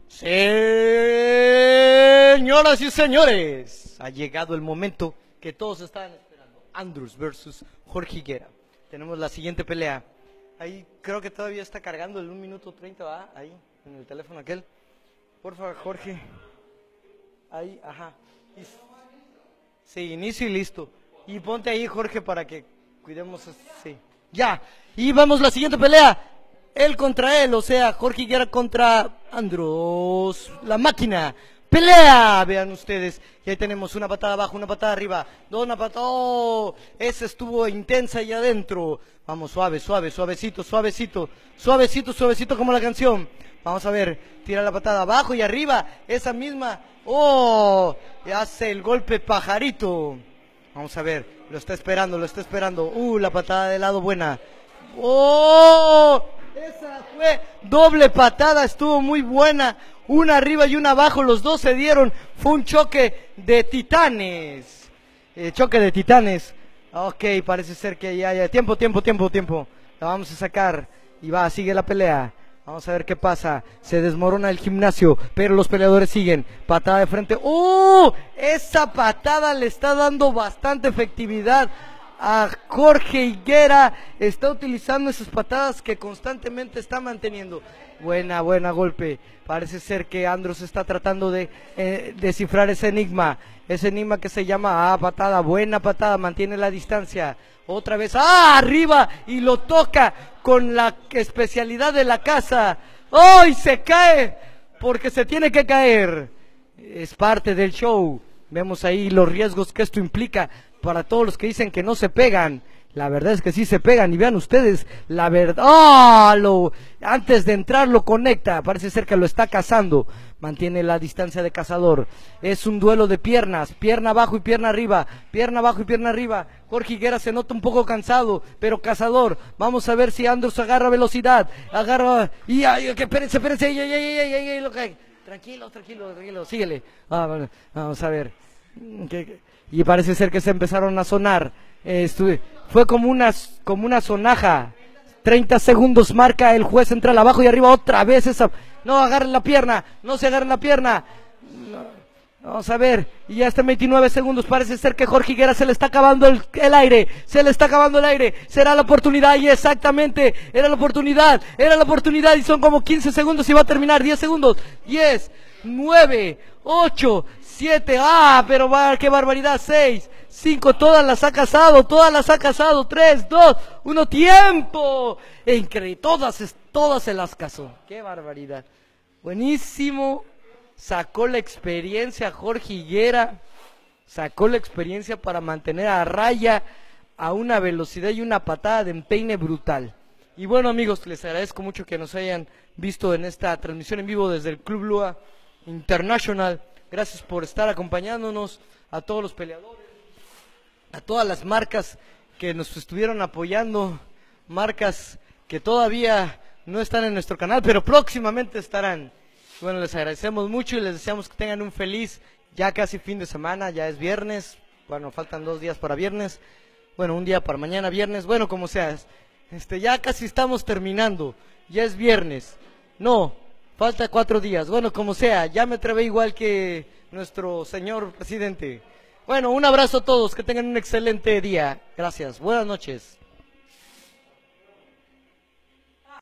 Señoras y señores, ha llegado el momento que todos estaban esperando. Andrews versus Jorge Higuera. Tenemos la siguiente pelea. Ahí creo que todavía está cargando el 1 minuto 30, ¿va? Ahí, en el teléfono aquel. Por favor, Jorge. Ahí, ajá. Sí, inicio y listo. Y ponte ahí, Jorge, para que cuidemos. Sí. Ya. Y vamos a la siguiente pelea. Él contra él, o sea, Jorge Higuera contra Andros, la máquina. Pelea, vean ustedes. Y ahí tenemos una patada abajo, una patada arriba, una patada. Oh, esa estuvo intensa y adentro. Vamos, suave, suave, suavecito, suavecito, suavecito, suavecito como la canción. Vamos a ver, tira la patada abajo y arriba, esa misma. Oh, y hace el golpe pajarito. Vamos a ver, lo está esperando, lo está esperando. La patada de lado buena. Oh, esa fue doble patada, estuvo muy buena. Una arriba y una abajo, los dos se dieron. Fue un choque de titanes. Choque de titanes. Ok, parece ser que ya. Tiempo. La vamos a sacar. Y va, sigue la pelea. Vamos a ver qué pasa. Se desmorona el gimnasio, pero los peleadores siguen. Patada de frente. Esa patada le está dando bastante efectividad a Jorge Higuera. Está utilizando esas patadas que constantemente está manteniendo. Buena golpe. Parece ser que Andros está tratando de descifrar ese enigma que se llama patada. Buena patada, mantiene la distancia. Otra vez, arriba, y lo toca con la especialidad de la casa. Y se cae porque se tiene que caer. Es parte del show. Vemos ahí los riesgos que esto implica para todos los que dicen que no se pegan. La verdad es que sí se pegan, y vean ustedes, la verdad, antes de entrar lo conecta, parece ser que lo está cazando, mantiene la distancia de cazador. Es un duelo de piernas, pierna abajo y pierna arriba, pierna abajo y pierna arriba. Jorge Higuera se nota un poco cansado, pero cazador. Vamos a ver si Andros agarra velocidad, espérense, tranquilo, síguele. Vamos a ver. Y parece ser que se empezaron a sonar. Fue como una sonaja. 30 segundos marca el juez central, abajo y arriba otra vez esa. No agarren la pierna, no se agarren la pierna. No. Vamos a ver, y ya está 29 segundos. Parece ser que Jorge Higuera se le está acabando el aire. Se le está acabando el aire. Será la oportunidad, y exactamente, era la oportunidad. Y son como 15 segundos y va a terminar. 10 segundos. 10, 9, 8, 7. Pero qué barbaridad. 6, 5, todas las ha cazado. 3, 2, 1, tiempo. Increíble, todas se las cazó. Qué barbaridad. Buenísimo. Sacó la experiencia Jorge Higuera. Sacó la experiencia para mantener a raya a una velocidad y una patada de empeine brutal. Y bueno, amigos, les agradezco mucho que nos hayan visto en esta transmisión en vivo desde el Club Lua International. Gracias por estar acompañándonos, a todos los peleadores, a todas las marcas que nos estuvieron apoyando, marcas que todavía no están en nuestro canal, pero próximamente estarán. Bueno, les agradecemos mucho y les deseamos que tengan un feliz, ya casi fin de semana. Ya es viernes, bueno, faltan 2 días para viernes, bueno, un día para mañana viernes, bueno, como sea, ya casi estamos terminando, ya es viernes, no, falta 4 días, bueno, como sea, ya me atrevé igual que nuestro señor presidente. Bueno, un abrazo a todos, que tengan un excelente día, gracias, buenas noches.